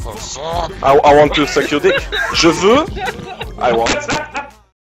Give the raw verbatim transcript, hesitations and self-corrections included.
I, I want to suck your dick. Je veux. I want.